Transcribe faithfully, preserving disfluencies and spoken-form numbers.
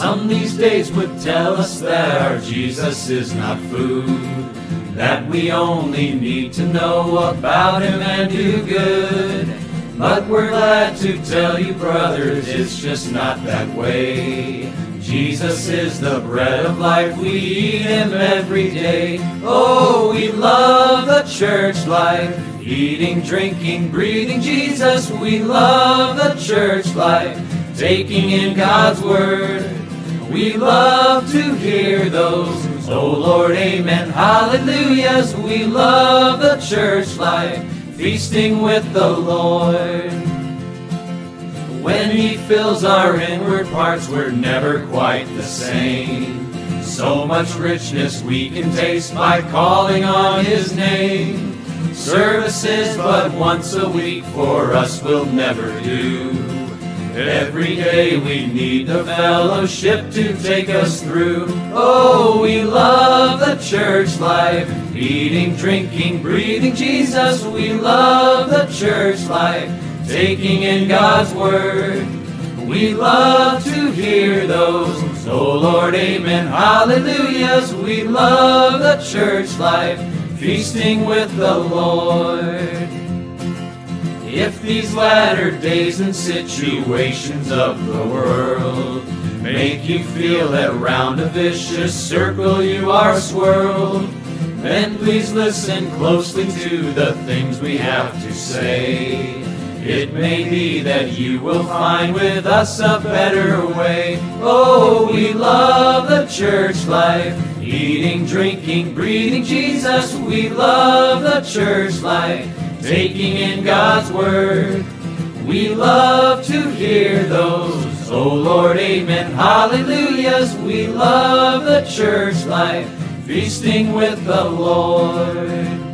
Some these days would tell us that our Jesus is not food, that we only need to know about him and do good. But we're glad to tell you, brothers, it's just not that way. Jesus is the bread of life, we eat him every day. Oh, we love the church life, eating, drinking, breathing Jesus. We love the church life, taking in God's word. We love to hear those, oh Lord, amen, hallelujahs. We love the church life, feasting with the Lord. When he fills our inward parts, we're never quite the same. So much richness we can taste by calling on his name. Services but once a week for us will never do. Every day we need the fellowship to take us through. Oh, we love the church life, eating, drinking, breathing Jesus. We love the church life, taking in God's word. We love to hear those, oh Lord, amen, hallelujahs. We love the church life, feasting with the Lord. If these latter days and situations of the world make you feel that round a vicious circle you are swirled, then please listen closely to the things we have to say. It may be that you will find with us a better way. Oh, we love the church life, eating, drinking, breathing Jesus. We love the church life, taking in God's word. We love to hear those, oh Lord, amen, hallelujahs. We love the church life, feasting with the Lord.